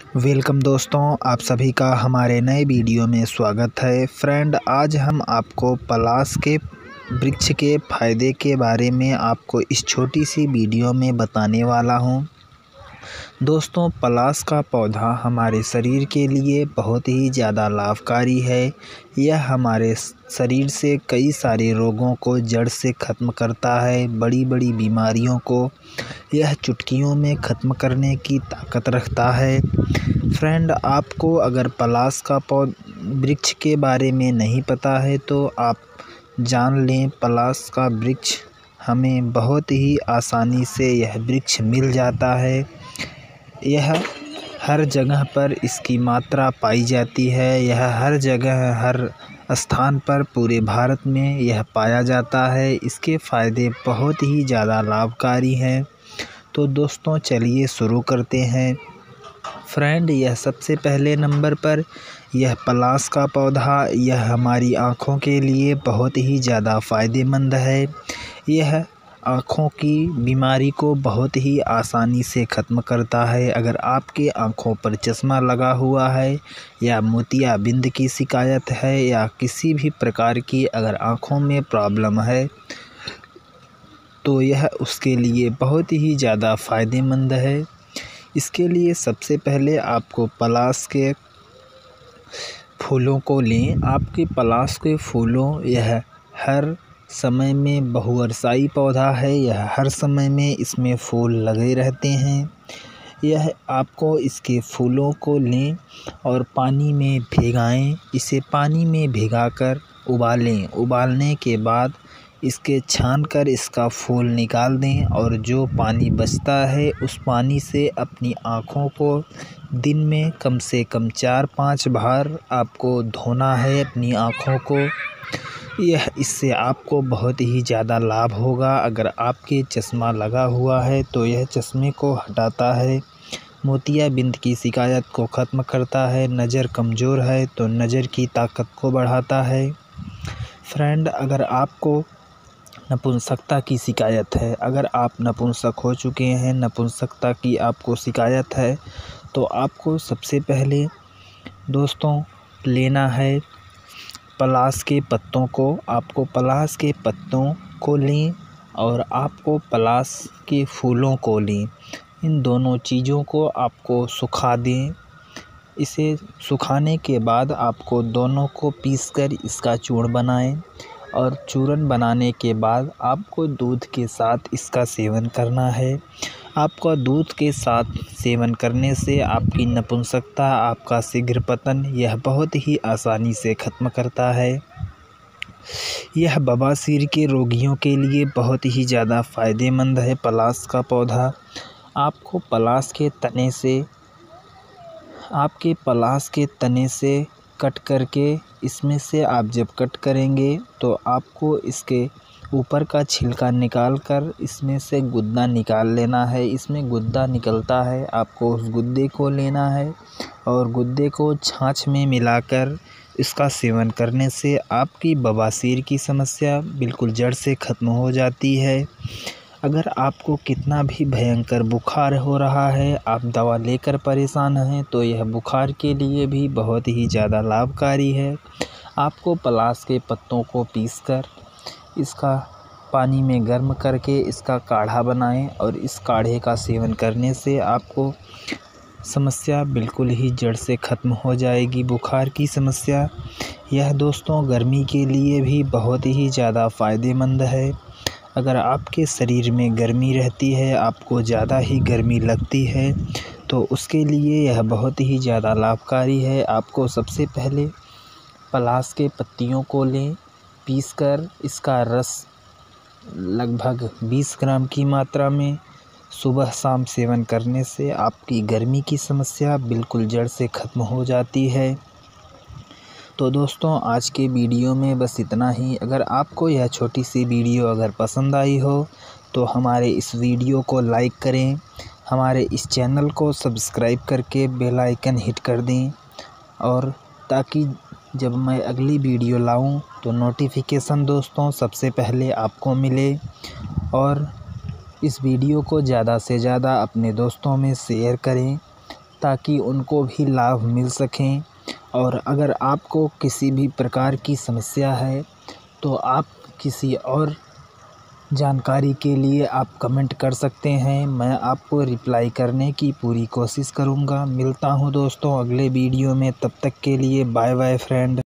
Welcome दोस्तों, आप सभी का हमारे नए वीडियो में स्वागत है। फ्रेंड, आज हम आपको पलाश के वृक्ष के फ़ायदे के बारे में आपको इस छोटी सी वीडियो में बताने वाला हूं। दोस्तों, पलाश का पौधा हमारे शरीर के लिए बहुत ही ज़्यादा लाभकारी है। यह हमारे शरीर से कई सारे रोगों को जड़ से ख़त्म करता है। बड़ी बड़ी बीमारियों को यह चुटकियों में ख़त्म करने की ताकत रखता है। फ्रेंड, आपको अगर पलाश का वृक्ष के बारे में नहीं पता है तो आप जान लें, पलाश का वृक्ष हमें बहुत ही आसानी से यह वृक्ष मिल जाता है। यह हर जगह पर इसकी मात्रा पाई जाती है। यह हर जगह हर स्थान पर पूरे भारत में यह पाया जाता है। इसके फ़ायदे बहुत ही ज़्यादा लाभकारी हैं। तो दोस्तों, चलिए शुरू करते हैं। फ्रेंड, यह सबसे पहले नंबर पर यह पलाश का पौधा यह हमारी आँखों के लिए बहुत ही ज़्यादा फ़ायदेमंद है। यह आँखों की बीमारी को बहुत ही आसानी से ख़त्म करता है। अगर आपके आँखों पर चश्मा लगा हुआ है या मोतियाबिंद की शिकायत है या किसी भी प्रकार की अगर आँखों में प्रॉब्लम है तो यह उसके लिए बहुत ही ज़्यादा फ़ायदेमंद है। इसके लिए सबसे पहले आपको पलाश के फूलों को लें। आपके पलाश के फूलों यह हर समय में बहुवर्षायी पौधा है। यह हर समय में इसमें फूल लगे रहते हैं। यह आपको इसके फूलों को लें और पानी में भिगाएं। इसे पानी में भिगाकर उबालें। उबालने के बाद इसके छानकर इसका फूल निकाल दें और जो पानी बचता है उस पानी से अपनी आँखों को दिन में कम से कम 4-5 बार आपको धोना है अपनी आँखों को। इससे आपको बहुत ही ज़्यादा लाभ होगा। अगर आपके चश्मा लगा हुआ है तो यह चश्मे को हटाता है। मोतियाबिंद की शिकायत को ख़त्म करता है। नज़र कमज़ोर है तो नज़र की ताकत को बढ़ाता है। फ्रेंड, अगर आपको नपुंसकता की शिकायत है, अगर आप नपुंसक हो चुके हैं, नपुंसकता की आपको शिकायत है तो आपको सबसे पहले दोस्तों लेना है पलाश के पत्तों को। आपको पलाश के पत्तों को लें और आपको पलाश के फूलों को लें। इन दोनों चीज़ों को आपको सुखा दें। इसे सुखाने के बाद आपको दोनों को पीसकर इसका चूर्ण बनाएं और चूर्ण बनाने के बाद आपको दूध के साथ इसका सेवन करना है। आपका दूध के साथ सेवन करने से आपकी नपुंसकता, आपका शीघ्र पतन यह बहुत ही आसानी से ख़त्म करता है। यह बवासीर के रोगियों के लिए बहुत ही ज़्यादा फ़ायदेमंद है पलाश का पौधा। आपको पलाश के तने से कट करके इसमें से आप जब कट करेंगे तो आपको इसके ऊपर का छिलका निकाल कर इसमें से गुद्दा निकाल लेना है। इसमें गुद्दा निकलता है, आपको उस गुद्दे को लेना है और गुद्दे को छाछ में मिलाकर इसका सेवन करने से आपकी बवासीर की समस्या बिल्कुल जड़ से ख़त्म हो जाती है। अगर आपको कितना भी भयंकर बुखार हो रहा है, आप दवा लेकर परेशान हैं, तो यह बुखार के लिए भी बहुत ही ज़्यादा लाभकारी है। आपको पलाश के पत्तों को पीसकर इसका पानी में गर्म करके इसका काढ़ा बनाएं और इस काढ़े का सेवन करने से आपको समस्या बिल्कुल ही जड़ से ख़त्म हो जाएगी, बुखार की समस्या। यह दोस्तों गर्मी के लिए भी बहुत ही ज़्यादा फ़ायदेमंद है। अगर आपके शरीर में गर्मी रहती है, आपको ज़्यादा ही गर्मी लगती है, तो उसके लिए यह बहुत ही ज़्यादा लाभकारी है। आपको सबसे पहले पलाश के पत्तियों को लें, पीसकर इसका रस लगभग 20 ग्राम की मात्रा में सुबह शाम सेवन करने से आपकी गर्मी की समस्या बिल्कुल जड़ से ख़त्म हो जाती है। तो दोस्तों, आज के वीडियो में बस इतना ही। अगर आपको यह छोटी सी वीडियो अगर पसंद आई हो तो हमारे इस वीडियो को लाइक करें, हमारे इस चैनल को सब्सक्राइब करके बेल आइकन हिट कर दें और ताकि जब मैं अगली वीडियो लाऊं तो नोटिफिकेशन दोस्तों सबसे पहले आपको मिले। और इस वीडियो को ज़्यादा से ज़्यादा अपने दोस्तों में शेयर करें ताकि उनको भी लाभ मिल सकें। और अगर आपको किसी भी प्रकार की समस्या है तो आप किसी और जानकारी के लिए आप कमेंट कर सकते हैं, मैं आपको रिप्लाई करने की पूरी कोशिश करूँगा। मिलता हूँ दोस्तों अगले वीडियो में, तब तक के लिए बाय बाय फ्रेंड।